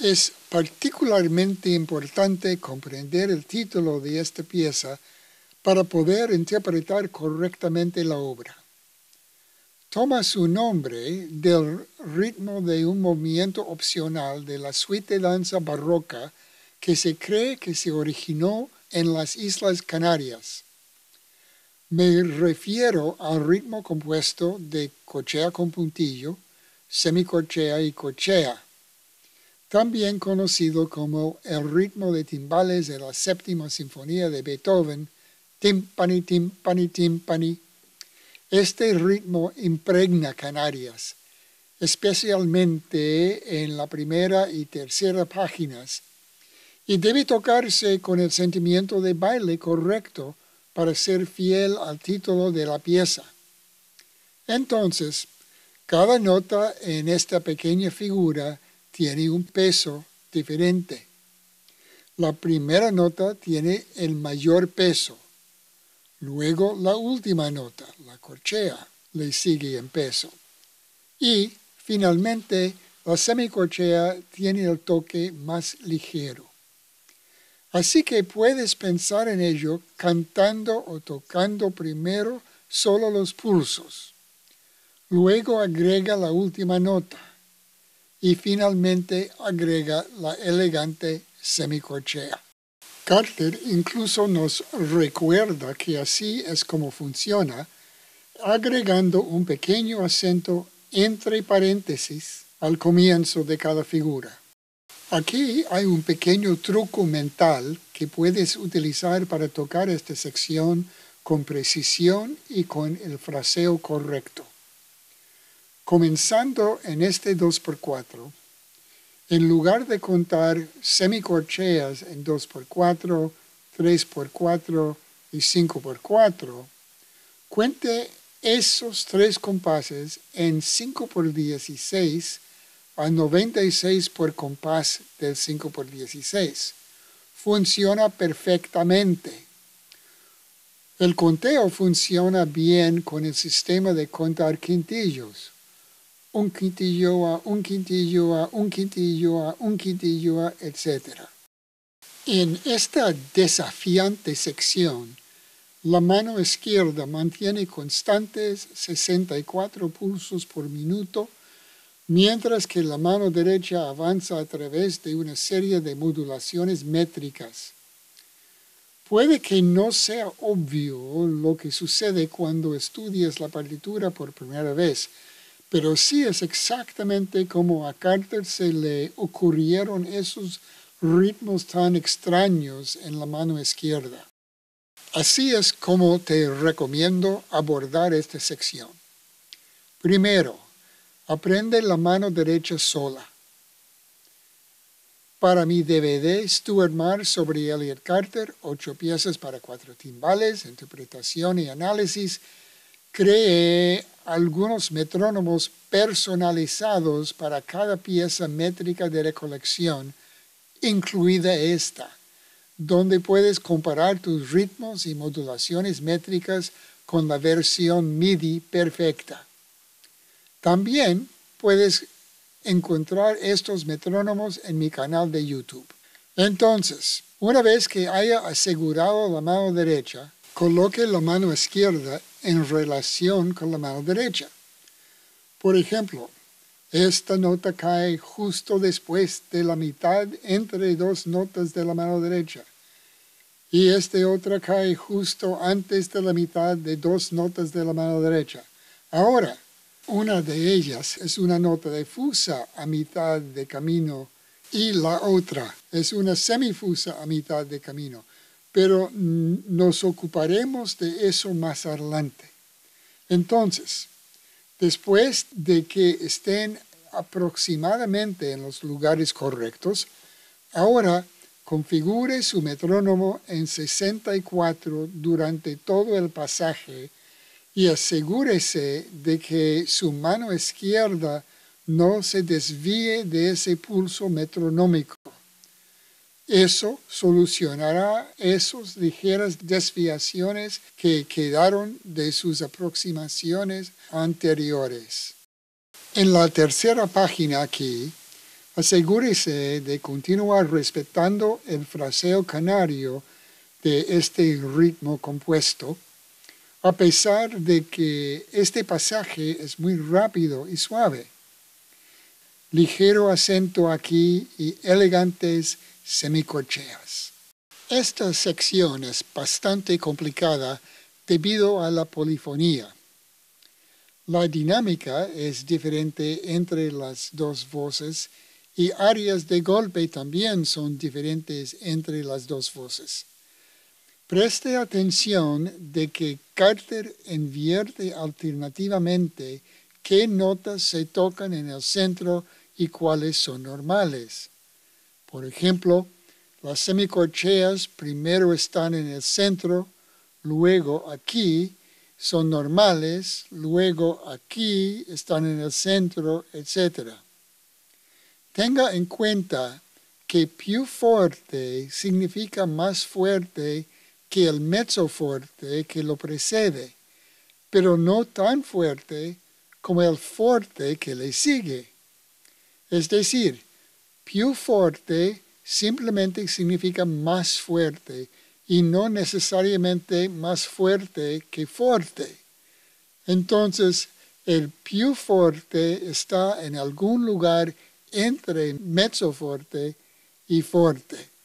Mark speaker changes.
Speaker 1: Es particularmente importante comprender el título de esta pieza para poder interpretar correctamente la obra. Toma su nombre del ritmo de un movimiento opcional de la suite de danza barroca que se cree que se originó en las Islas Canarias. Me refiero al ritmo compuesto de corchea con puntillo, semicorchea y corchea, también conocido como el ritmo de timbales de la séptima sinfonía de Beethoven, timpani, timpani, timpani. Este ritmo impregna Canarias, especialmente en la primera y tercera páginas, y debe tocarse con el sentimiento de baile correcto para ser fiel al título de la pieza. Entonces, cada nota en esta pequeña figura tiene un peso diferente. La primera nota tiene el mayor peso. Luego la última nota, la corchea, le sigue en peso. Y finalmente la semicorchea tiene el toque más ligero. Así que puedes pensar en ello cantando o tocando primero solo los pulsos. Luego agrega la última nota. Y finalmente agrega la elegante semicorchea. Carter incluso nos recuerda que así es como funciona, agregando un pequeño acento entre paréntesis al comienzo de cada figura. Aquí hay un pequeño truco mental que puedes utilizar para tocar esta sección con precisión y con el fraseo correcto. Comenzando en este 2x4, en lugar de contar semicorcheas en 2x4, 3x4 y 5x4, cuente esos tres compases en 5x16 a 96 por compás del 5x16. Funciona perfectamente. El conteo funciona bien con el sistema de contar quintillos. Un quintillo a un quintillo a un quintillo a un quintillo a, etc. En esta desafiante sección, la mano izquierda mantiene constantes 64 pulsos por minuto, mientras que la mano derecha avanza a través de una serie de modulaciones métricas. Puede que no sea obvio lo que sucede cuando estudias la partitura por primera vez, pero sí es exactamente como a Carter se le ocurrieron esos ritmos tan extraños en la mano izquierda. Así es como te recomiendo abordar esta sección. Primero, aprende la mano derecha sola. Para mi DVD Stuart Marr sobre Elliott Carter, 8 piezas para 4 timbales, interpretación y análisis, creé algunos metrónomos personalizados para cada pieza métrica de recolección, incluida esta, donde puedes comparar tus ritmos y modulaciones métricas con la versión MIDI perfecta. También puedes encontrar estos metrónomos en mi canal de YouTube. Entonces, una vez que haya asegurado la mano derecha, coloque la mano izquierda en relación con la mano derecha. Por ejemplo, esta nota cae justo después de la mitad entre dos notas de la mano derecha. Y esta otra cae justo antes de la mitad de dos notas de la mano derecha. Ahora, una de ellas es una nota difusa a mitad de camino y la otra es una semifusa a mitad de camino. Pero nos ocuparemos de eso más adelante. Entonces, después de que estén aproximadamente en los lugares correctos, ahora configure su metrónomo en 64 durante todo el pasaje y asegúrese de que su mano izquierda no se desvíe de ese pulso metronómico. Eso solucionará esas ligeras desviaciones que quedaron de sus aproximaciones anteriores. En la tercera página aquí, Asegúrese de continuar respetando el fraseo canario de este ritmo compuesto, a pesar de que este pasaje es muy rápido y suave. Ligero acento aquí y elegantes semicorcheas. Esta sección es bastante complicada debido a la polifonía. La dinámica es diferente entre las dos voces y áreas de golpe también son diferentes entre las dos voces. Preste atención de que Carter invierte alternativamente qué notas se tocan en el centro y cuáles son normales. Por ejemplo, las semicorcheas primero están en el centro, luego aquí son normales, luego aquí están en el centro, etc. Tenga en cuenta que più forte significa más fuerte que el mezzo forte que lo precede, pero no tan fuerte como el forte que le sigue. Es decir, più forte simplemente significa más fuerte y no necesariamente más fuerte que forte. Entonces, el più forte está en algún lugar entre mezzo forte y forte.